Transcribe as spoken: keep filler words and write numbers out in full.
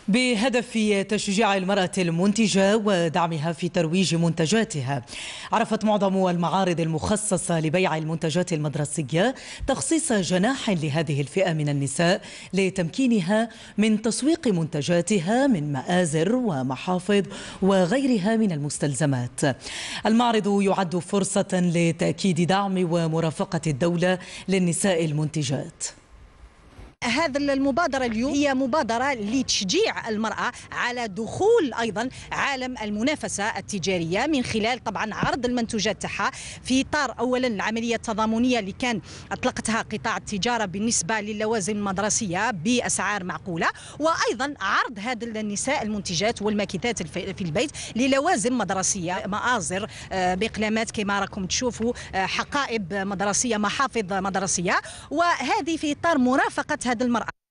بهدف تشجيع المرأة المنتجة ودعمها في ترويج منتجاتها. عرفت معظم المعارض المخصصة لبيع المنتجات المدرسية تخصيص جناح لهذه الفئة من النساء لتمكينها من تسويق منتجاتها من مآزر ومحافظ وغيرها من المستلزمات. المعرض يعد فرصة لتأكيد دعم ومرافقة الدولة للنساء المنتجات. هذا المبادرة اليوم هي مبادرة لتشجيع المرأة على دخول أيضا عالم المنافسة التجارية من خلال طبعا عرض المنتوجات تاعها في إطار أولا العملية التضامنيه اللي كان أطلقتها قطاع التجارة بالنسبة للوازم المدرسية بأسعار معقولة، وأيضا عرض هذه النساء المنتجات والماكينات في البيت للوازم مدرسية، مآزر، بقلامات كما راكم تشوفوا، حقائب مدرسية، محافظ مدرسية، وهذه في إطار مرافقة هذه المرأة.